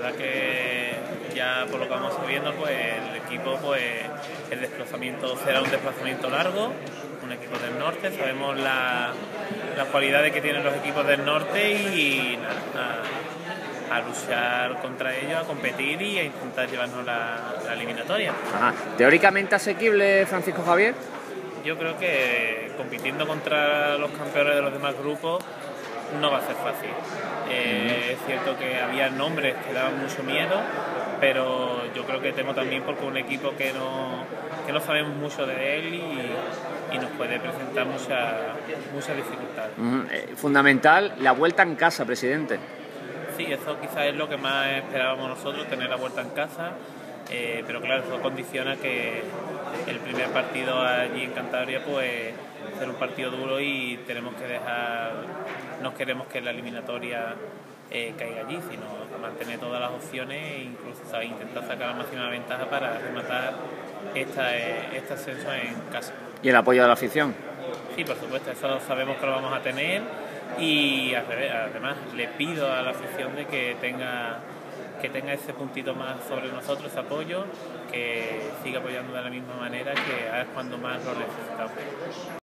verdad que ya por lo que vamos viendo, pues el equipo, pues el desplazamiento será un desplazamiento largo, un equipo del norte, sabemos las cualidades que tienen los equipos del norte y nada, a luchar contra ellos, a competir y a intentar llevarnos la eliminatoria. Ajá. ¿Teóricamente asequible, Francisco Javier? Yo creo que compitiendo contra los campeones de los demás grupos no va a ser fácil. Es cierto que había nombres que daban mucho miedo, pero yo creo que tengo también porque un equipo que no sabemos mucho de él y nos puede presentar muchas dificultades. Fundamental la vuelta en casa, presidente. Sí, eso quizás es lo que más esperábamos nosotros, tener la vuelta en casa, pero claro, eso condiciona que el primer partido allí en Cantabria pues ser un partido duro y no queremos que la eliminatoria caiga allí, sino mantener todas las opciones e incluso intentar sacar la máxima ventaja para rematar este ascenso en casa. ¿Y el apoyo de la afición? Sí, por supuesto, eso sabemos que lo vamos a tener y además le pido a la afición de que tenga ese puntito más sobre nosotros, ese apoyo, que siga apoyando de la misma manera, que ahora es cuando más lo necesitamos.